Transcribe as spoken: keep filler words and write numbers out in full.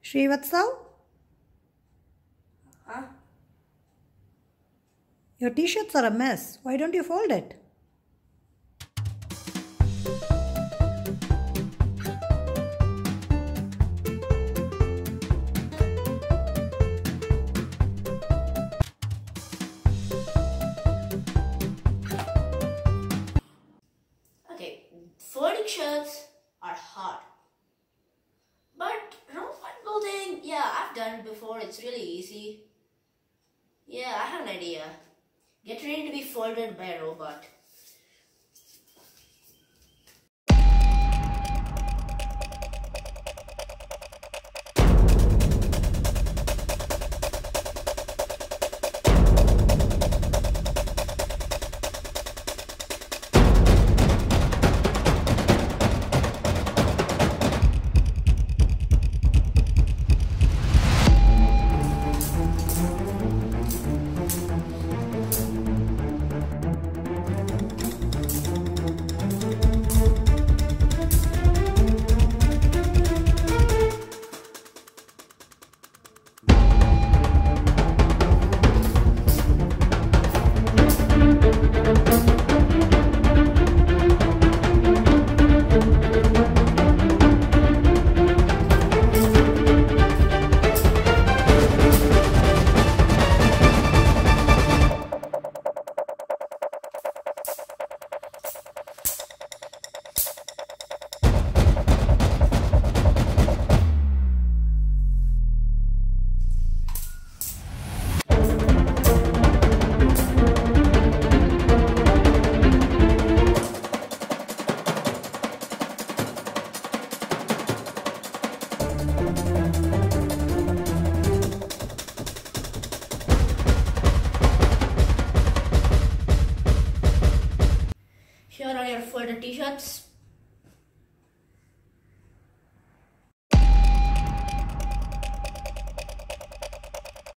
Srivatsav? Huh? Your t-shirts are a mess. Why don't you fold it? Okay, folding shirts are hard. But robot building, yeah, I've done it before. It's really easy. Yeah, I have an idea. Get ready to be folded by a robot. Here are your folded t-shirts.